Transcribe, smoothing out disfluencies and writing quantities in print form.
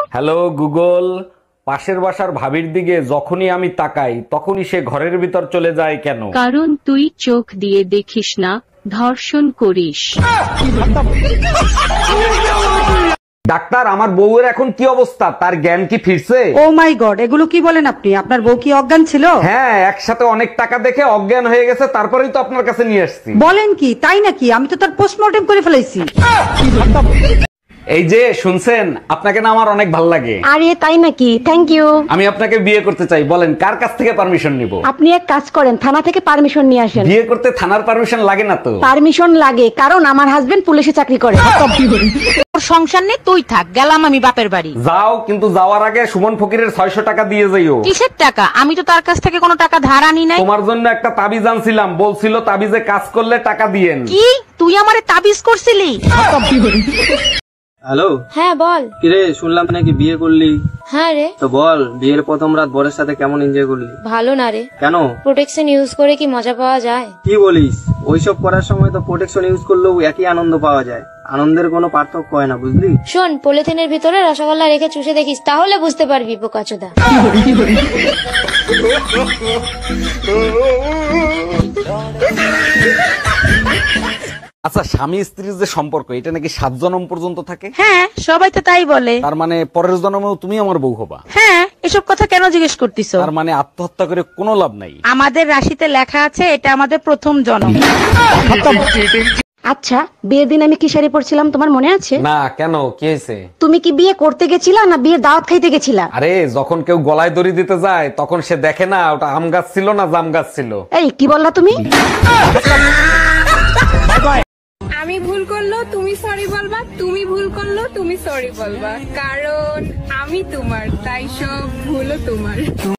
Hello Google, পাশের বাসার ভাবির দিকে যখনই আমি তাকাই তখনই সে ঘরের ভিতর চলে যায় কেন? কারণ তুই চোখ দিয়ে দেখিস না, ধর্ষণ করিস। ডাক্তার, আমার বউয়ের এখন কি অবস্থা? তার জ্ঞান কি ফিরছে? ও মাই গড, এগুলো কি বলেন আপনি? আপনার বউ কি অজ্ঞান ছিল? হ্যাঁ, একসাথে অনেক টাকা দেখে অজ্ঞান হয়ে গেছে, তারপরেই তো আপনার কাছে নিয়ে আসছি। বলেন কি, তাই নাকি? আমি তো তার পোস্টমর্টেম করে ফেলেছি। এই যে শুনছেন, আপনাকে না আমার অনেক ভালো লাগে। আরে তাই নাকি? Thank you. আমি আপনাকে বিয়ে করতে চাই। বলেন কার কাছ থেকে পারমিশন নিব? আপনি এক কাজ করেন, থানা থেকে পারমিশন নিয়ে আসেন। বিয়ে করতে থানার পারমিশন লাগে না তো? পারমিশন লাগে, কারণ আমার হাজবেন্ড পুলিশে চাকরি করে। তোর সংসার নেই, তুই থাক, গেলাম আমি বাপের বাড়ি। যাও, কিন্তু যাওয়ার আগে সুমন ফকিরের 600 টাকা দিয়ে যাইও। কিসের টাকা? আমি তো তার কাছ থেকে কোনো টাকা ধার আনি নাই। তোমার জন্য একটা তাবিজ আনছিলাম, বলছিল তাবিজে কাজ করলে টাকা দিয়েন। কি তুই আমারে তাবিজ করছিলি? হ্যালো, হ্যাঁ বল। কিরে শুনলাম নাকি বিয়ে করলি? হ্যাঁ রে। তো বল, বিয়ের প্রথম রাত বরের সাথে কেমন এনজয় করলি? ভালো না রে। কেন? প্রোটেকশন ইউজ করে কি মজা পাওয়া যায়? কি বলিস? ওইসব করার সময় তো প্রোটেকশন ইউজ করলেও একই আনন্দ পাওয়া যায়। আনন্দের কোনো পার্থক্য হয় না, বুঝলি? শোন, পলিথিনের ভিতরে রসগোল্লা রেখে চুষে দেখিস, তাহলে বুঝতে পারবি বোকাচোদা। আচ্ছা, স্বামী স্ত্রীর যে সম্পর্ক, এটা নাকি 7 জন্ম পর্যন্ত থাকে? হ্যাঁ, সবাই তো তাই বলে। তার মানে পরের জন্মেও তুমি আমার বউ হবা? হ্যাঁ, এসব কথা কেন জিজ্ঞেস করতিছো? তার মানে আত্মহত্যা করে কোনো লাভ নাই। আমাদের রাশিতে লেখা আছে এটা আমাদের প্রথম জন্ম। আচ্ছা, বিয়ের দিন আমি কি শাড়ি পরছিলাম তোমার মনে আছে? না, কেন? কি হয়েছে? তুমি কি বিয়ে করতে গেছিলা না বিয়ের দাওয়াত খাইতে গেছিলা? আরে, যখন কেউ গলায় দড়ি দিতে যায় তখন সে দেখে না ওটা আম গাছ ছিল না জাম গাছ ছিল। এই কি বললা তুমি? আমি ভুল করলো তুমি সরি বলবা, তুমি ভুল করলো তুমি সরি বলবা, কারণ আমি তোমার, তাই সব ভুলও তোমার।